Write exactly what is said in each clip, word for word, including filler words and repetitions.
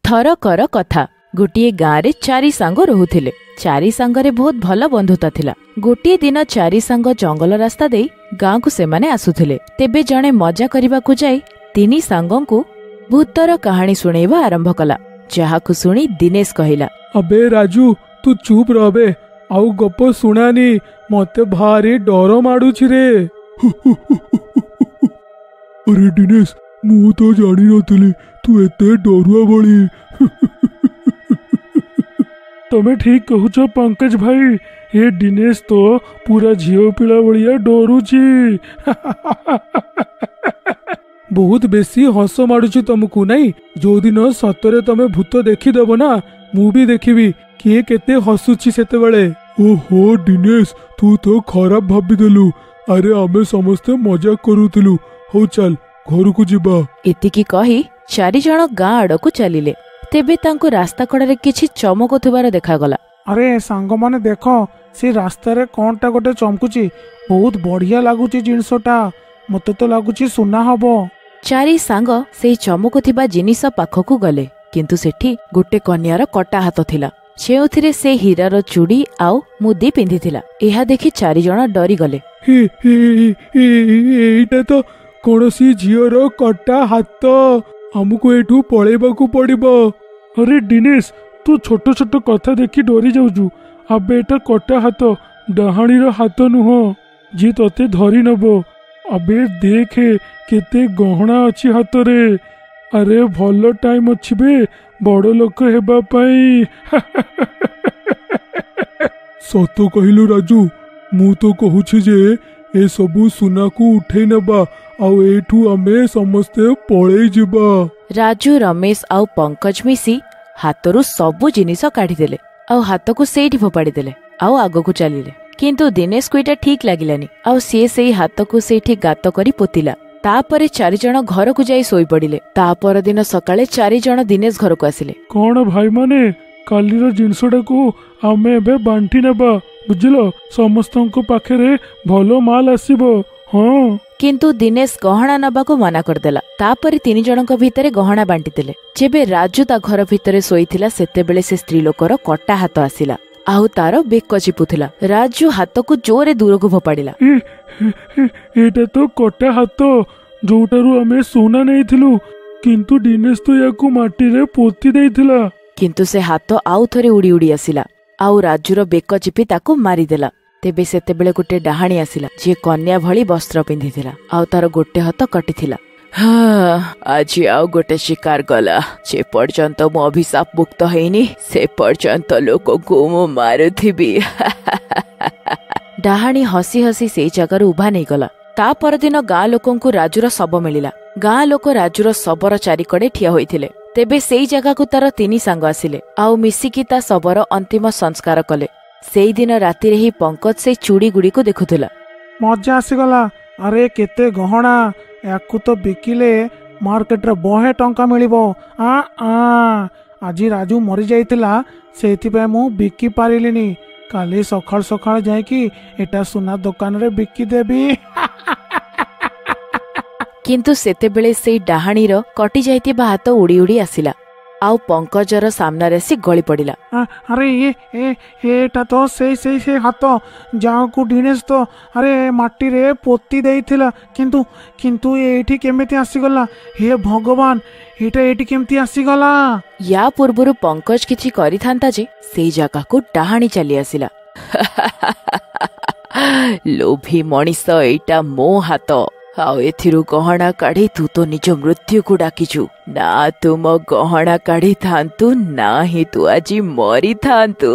थरकर कथा गोटे गाँव रे चारि सांग रहुथिले। चारि सांगरे बहुत भल बंधुता थिला। गोटे दिन चारि सांग जंगल रास्ता दे गाँव को सेमाने आसुथिले। तेबे जणे मजा करबाकू जाई तिनी सांगंकु भूतर कहानी सुनेबा आरंभ कला। जहाकू सुनी दिनेश कहिला, अबे राजू तू चुप रहबे, आउ गप सुनानी, मते भारी डर माडुछि रे। अरे दिनेश, मु तो जानी नथिली तू एते डरुआ बळी। तमे ठीक कहूछ पंकज भाई, ये दिनेश तो पूरा झियो पिला बलिया डरुछि। बहुत बेसी हस माडुछि तुमको नहीं। जो दिन सतरे तमे भूत देखीदेव ना, मु भी देखिबी किए केते हसुछि सेते बेले। ओहो दिनेश, तू तो खराब भाबी देलु। अरे आमे समस्ते मजाक करूथिलु। हो चल घर को जिबा। एतिकी कही चारि जण गाँ आड़कू चलिले। तेबे तांको रास्ता कड़े किछि चमकुथिबार देखागला। अरे सांग माने देख, से रास्ता रे कोनटा गोटे चमकुची, बहुत बढ़िया लागुची जिनसटा। मते तो लागुची सुना हबो। चारि सांग से चमकुथिबा जिनिस पाखकू गले, किंतु सेठी गोटे कन्यार कटा हाथ थिला, सेउथिरे से हीरार चूड़ी आउ मुदी पिंधिथिला। एहा देखि चारि जण डरी गले। हे हे एटा तो कोनोसी झियर कटा हाथ, हमको एठू पळेबाकू पड़िबो। अरे दिनेश, तू छोट छोट कथा देखि डरी जाउजु। अबे एटा कटा हाथ, डहाणीर हाथ नुह जी तते धरी नबो। अबे देखे केते गहना अछि हाथ रे। अरे भलो टाइम अछि बे बड़ लोक हेबा पई। सत कहिलु राजू, मु तो कहूछि जे ए सबु सुना को उठे नबा, आउ एठू आमे समस्ते पळेई जिबा। राजू, रमेश आउ पंकज मिसी हाथरू सबु जिनिस काढी देले, आउ हाथ को सेठी फोपाड़ी देले, आउ आगो को चलिले। किंतु दिनेश को एटा ठीक लागिलानी, आउ से सेई हाथ को सेठी गात करी पोतिला। तापरे चारि जण घर को जाई सोई पड़िले। तापर दिन सकाळे चारि जण दिनेश घर को आसिले। कोन भाई माने, कालीर जिनसडा को आमे एबे बांटी नेबा, बुझिलो। समस्तंको पाखरे भलो माल आसीबो। हां। किंतु दिनेश गहना नबाको मना करदेला। तापरे तीन जनक भितरे गहना बांटी देले। जेबे राजू ता घर भितरे सोईथिला, सेते बेले से स्त्री लोकर कटा हाथ आसिला, आउ तार बेक चिपुथिला। राजू हाथ को जोरे दूर को फोपाड़िला। एटा तो कटा हाथ, जोटारू आमे सोना नेइथिलु, किंतु दिनेश तो याकू माटी रे पोती देइथिला। किंतु से हाथ आउ थरे उड़ी उड़ी आसिला, आउ राजूर बेक चिपि ताकू मारी देला। तेबे सेते बेले गोटे डाहाणी आसिला, जे कन्या भली वस्त्र पिंधिथिला, आउ तार गोटे हाथ कटिथिला। हाँ, आज आउ गोटे शिकार गला। जे पर्यंत मो अभिशाप मुक्त हेनी, से पर्यंत लोक को मु मारुथिबी। डाहाणी हसी हसी से जगार उभा नहीं गला। ता परदिन गाँ लोकंकु राजूर शब मिलिला। गाँ लोक राजूर शबर चारिकड़े ठिया होइथिले। तेबे सेई जगह को तार तीन सांग आसिले, आउ मिसिकी ता शबर अंतिम संस्कार कले। सेई दिन राति रे ही पंकज से चूड़ी गुड़ी को देखुथिला। मजा आसीगला। अरे केते गहना, याकू तो बिकिले मार्केट रे बहे टंका मिलिबो। आ आ आजी राजू मरी जाइतिला, सेति पे मु बिकी पारिलिनी। काली सखाळ सखाळ जाय कि एटा सुना दुकान रे बिकी देबी। किंतु सेते बेले से डाहाणीर कटि जाइतिबा हाथ उड़ी उड़ी आसिला, आउ पंकजर सामना रे सी गଳି पड़िला। अरे ये ए एटा तो से से से हाथ जाओ को दिनेश तो अरे माटी रे पोती देइथिला, किंतु किंतु एठी केमिति आसीगला। हे भगवान, एटा एठी केमिति आसीगला। या पूर्वरु पंकज किछि करिथांता जे सेई जगह को डाहाणी चली आसिला। लोभी मणिष, एटा मो हाथ, आउ एथिरु गहना काढ़ी तू तो निज मृत्यु को डाकिचु। ना तुम गहना काढ़ी थांतु, ना ही तू आजी मरी थांतु।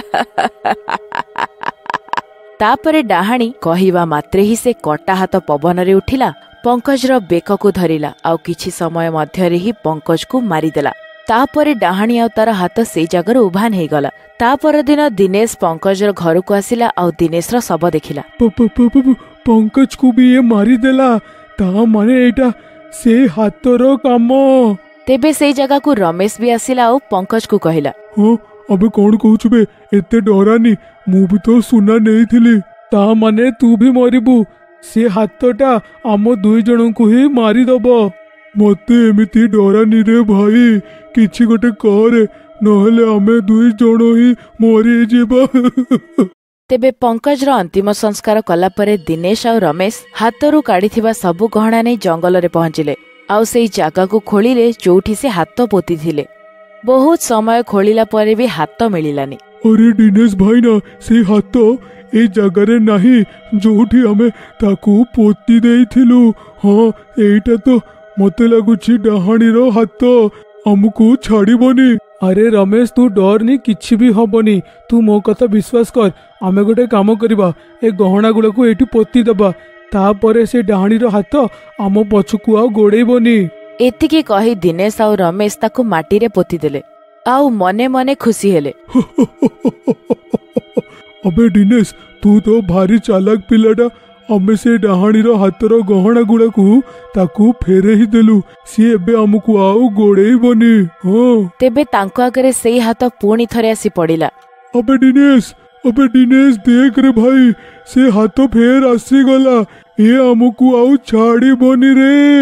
तापरे डाहाणी कहिबा मात्रे ही से कटा हाथ पवन रे उठिला, पंकजर बेक को धरिला, आउ किछि समय मध्य रे ही पंकज को मारिदेला। तापरे डाहाणी आउ तार हाथ से जगह उभान हो गला। तापर दिन दिनेश पंकजर घर को आसिला, आउ दिनेश र शव देखिला। पंकज को भी ये मारी देला, ता माने एटा से हाथर काम। तेबे से जगह को रमेश भी आसिला, आउ पंकज को कहिला। हां, अबे कोन कहूछु बे, एते डरानी, मु भी तो सुना नहीं थिली। ता माने तू भी मरिबू। से हाथटा आम दुई जन को ही मारी दबो। मते एमिति डरानी रे भाई, किछि गोटे करे नहले आमे दुई जण ही मरी जीवा। तेबे पंकजर अंतिम संस्कार कला परे दिनेश आ रमेश हाथरू काढ़िथिबा सबु गहना नै जंगल रे पहुंचिले। आउ सेई जागा को खोलिले जोठी से हाथ पोती थिले। बहुत समय खोलिला परे भी हाथ मिलिलानी। अरे दिनेश भाई ना से हाथ ए जगह नहीं जोठी हमें ताकू पोती देइथिलु। हाँ एटा तो मते लागुछि डाहाणीर हाथ हमकू छाड़िबनी। अरे रमेश तू डरनी किछि भी हबनी तू मो कथा विश्वास कर। आमे गोटे काम करिबा ए गहना गुड़ा को एठी पोती दबा तापरे से डाहाणीर हाथ आम पछकू आ गोड़ेबनी। एतिकी कही दिनेश आ रमेश ताकू माटी रे पोती देले आउ मने मने खुशी हेले। अबे दिनेश तू तो भारी चालाक पिलाटा। आमे से डाहाणीर हाथर गहना गुड़ा को ताकू फेरे ही देलु सी एबे हमकू आउ गोड़ेबनी। हाँ तेबे तांको आगरे सेई हाथ पुणी थरे आसी पड़िला। अबे दिनेश अबे दिनेश देख रे भाई से हाथ फेर आसी गला ये हमकू आउ छाड़िबनी रे।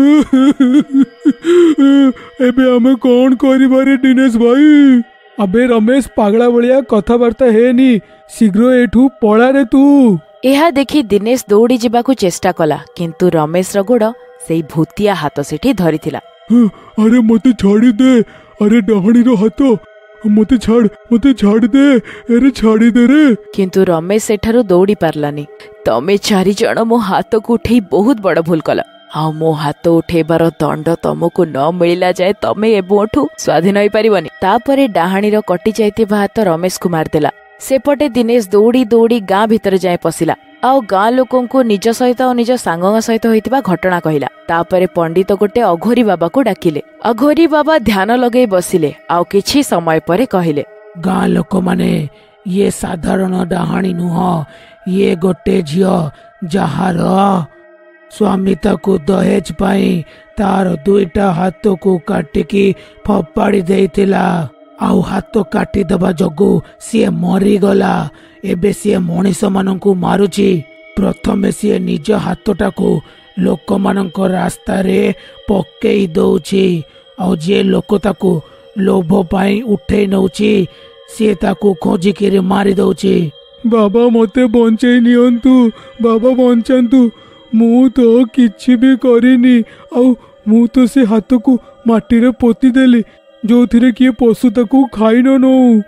एबे हमें कौन करिबा रे दिनेश भाई। अबे रमेश पागला भलिया कथाबार्ता हेनी शीघ्र एठू पळा रे तू। एहा देखि दिनेश दौड़ी जिबाकू चेष्टा कला किंतु रमेश र गोड़ सेई भूतिया हाथ सेठी धरिथिला। अरे मते छाड़ी दे अरे डाहाणीर हाथ मते छाड़ मते छाड़ दे अरे छाड़ी दे रे। किंतु रमेश सेठारु दौड़ी पारलानी। तमे चारि जण मो हाथ को उठेई बहुत बड़ भूल कला। आ मो हाथ उठेबार दंड तमको न मिलिला जाए तमे एबोठू स्वाधीन होई परिबनी। तापरे डाहाणीर कटि जाइतिबा हाथ रमेश को मारदेला। सेपटे दिनेश दौड़ी दौड़ी गाँ भितर जाए पशिला आउ गाँ लोकों को निज सहित और निज सांगों सहित होइतिबा घटना कहिला। तापरे पंडित गोटे अघोरी बाबा को डाकिले। अघोरी बाबा ध्यान लगे बसिले आउ किछि समय परे कहिले गाँ लोक माने ये साधारण डाहाणी नुह ये गोटे झियो जहार स्वामी ताकू दहेज पाई तार दुईटा हाथ को काटिकी फपाड़ी देइतिला आउ हाथ काटी दबा जगू सी मरी गला। एबे सी मनीष माननकू मारुची। प्रथमे सी निज हाथटा को लोक मानक रास्ता रे पकेई दउची आउ जे लोक ताकू लोभ पाई उठे नउची सी ताकू खोजी के मारी दउची। बाबा मते बंचेई नियंतु बाबा बंचांतु मु तो किछि भी करिनी आउ मु तो से हाथ को माटी रे पोती देली जो थिरे किए पशु ताकू खाई न नौ।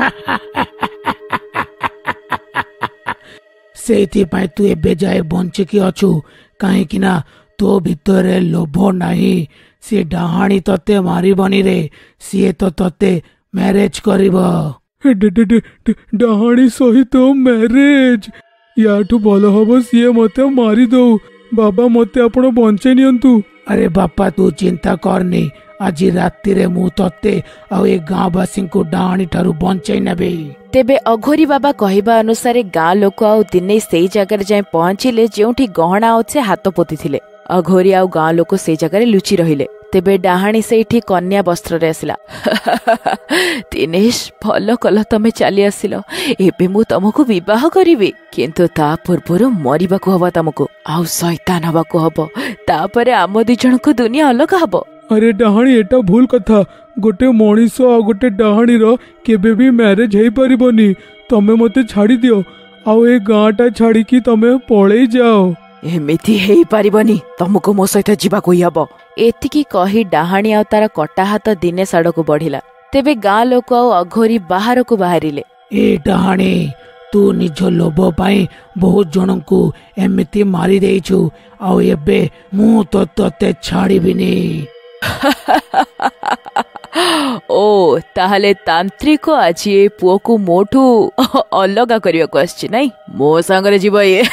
सेति पाई तू एबे जाए बंचिकी अछु काहेकि ना तो भितरे लोभ नाही। से डाहाणी तते मारिबनी रे सीए तो तते मैरेज करिबो। डाहाणी सहित मैरेज याठू भल हबो सीए मते मारी दो। बाबा मते आपण बंचे नियंतु। अरे बापा तू चिंता करनी आज राति रे मु तते आ ए गाँवासी को डाहाणी ठारू बंचाई नेबे। तेबे अघोरी बाबा कहिबा अनुसार गाँ लोक आउ दिने सेई जगह जाए पहुंचिले जेउठी गहना अच्छे हाथ पोती थिले। अघोरी आउ गाँ लोक सेई जगह लुचि रहिले। तेबे डाहाणी सेठी कन्या वस्त्र रे आसिला। दिनेश भल कल तमे चली आसिल एबे मु तमको विवाह करिवे किंतु ता पूर्वरु मरिबाकू हबा तमको आउ शैतान हबाकू हबो तापरे आम दि जण को दुनिया अलग हबो। अरे डाहाणी एटा भूल कथा गोटे मनीष आ गोटे डाहाणी रो केबे भी मैरिज हेई परिबनी। तमे मते छाड़ी दियो आउ ए गाँटा छाड़ी की तमे पळेई जाओ। एमिति हेई परिबनी तमको मो सहित जीवाकू हबो। एतिकी कही डाहाणी आ तार कटा हाथ दिनेश आड़कू बढ़िला। तेबे गाँ लोक आ अघोरी बाहर को बाहरिले। ए डाहाणी तू निज लोभ पाई बहुत जन को एमिति मारी देइछु आउ एबे मु तो तते छाड़ीबिनी। ओ ताहले तांत्रिक आज ए पुओ को मोठू अलगा करिया को आछि नै मो संगरे जीव ये।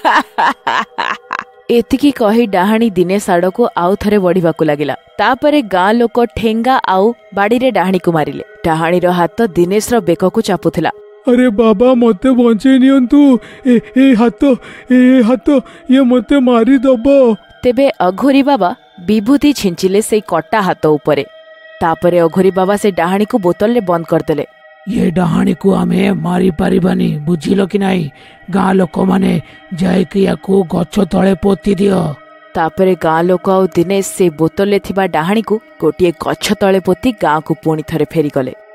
एतिकी कही डाहाणी दिनेश आड़को आउ थरे बढ़िबाकू लागिला। तापरे गाँ लोक ठेंगा आउ बाड़ी रे डाहाणी को मारिले। डाहाणी रो हाथ दिनेश रो बेक को चापुथिला। अरे बाबा मते बंचे नियंतु ए ए हाथ ए हाथ ये मते मारी दबो। तेबे अघोरी बाबा विभूति छिंचिले से कटा हाथ उपरे। तापरे अघोरी बाबा से डाहाणी को बोतल रे बंद करदेले। ये डाहाणी को आमे मारी पारिबानी बुझिलो कि नाही। गाँ लोक माने जाय कि याकू गछ तळे पोती दियो। तापरे गाँ लोक आउ दिनेश से बोतल रे थिबा डाहाणी को गोटे गछ तले पोती गाँ को पुणी थरे फेरी गले।